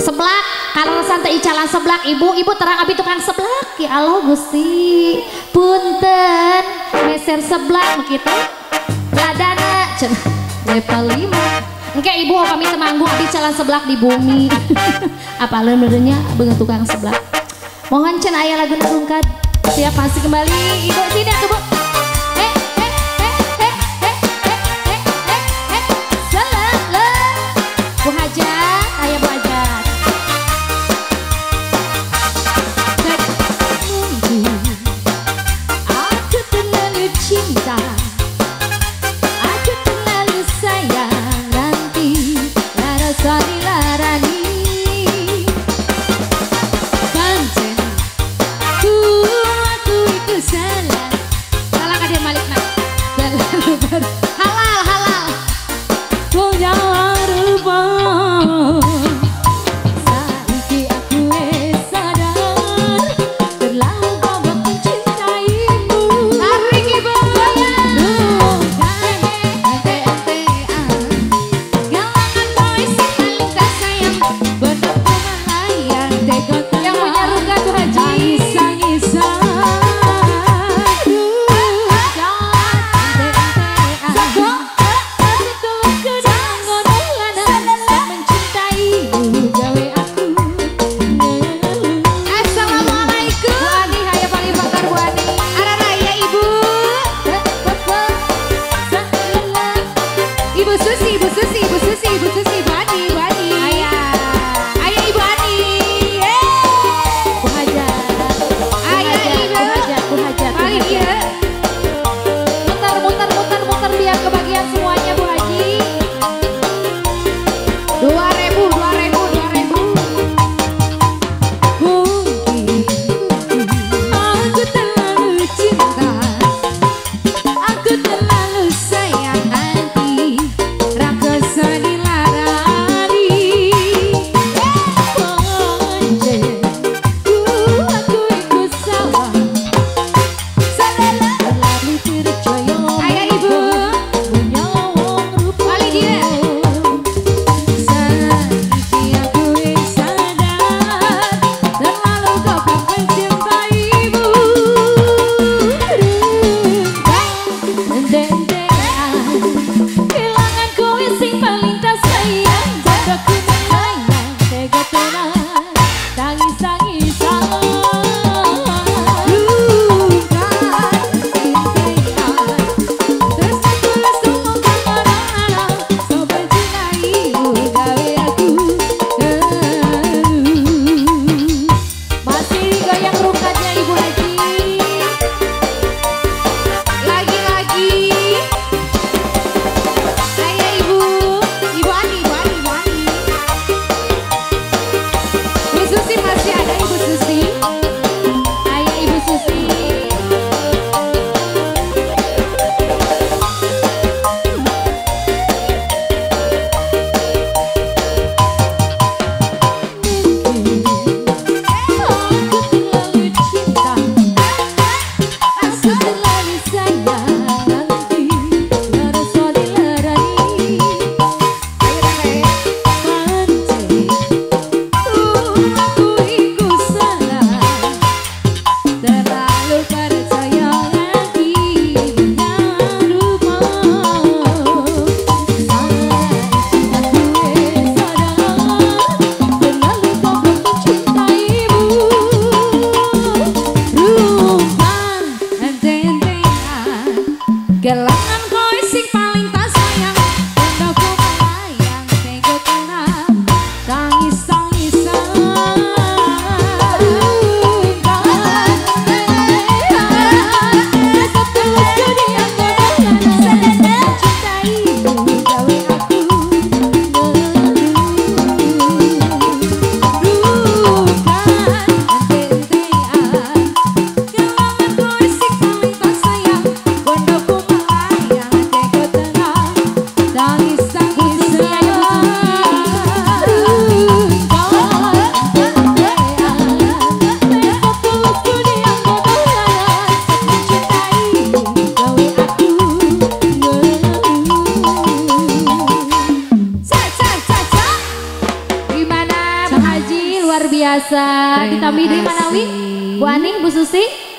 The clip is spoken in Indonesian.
seblak karena santai icalan seblak ibu terang abi tukang seblak ya Allah Gusti punten meser seblak begitu ladana cen level 5 engke ibu kami temanggung abi calan seblak di bumi apalan benernya bener tukang seblak mohon cen aya lagu nungkat siap pasti kembali ibu sini tuh bu Bu Hajat, ayah Bu Hajat. Aku terlalu cinta, aku terlalu sayang nanti rasa dilarani. Pancen aku itu salah, luar biasa. Ditambah dari Manawi, Bu Ani, Bu Susi.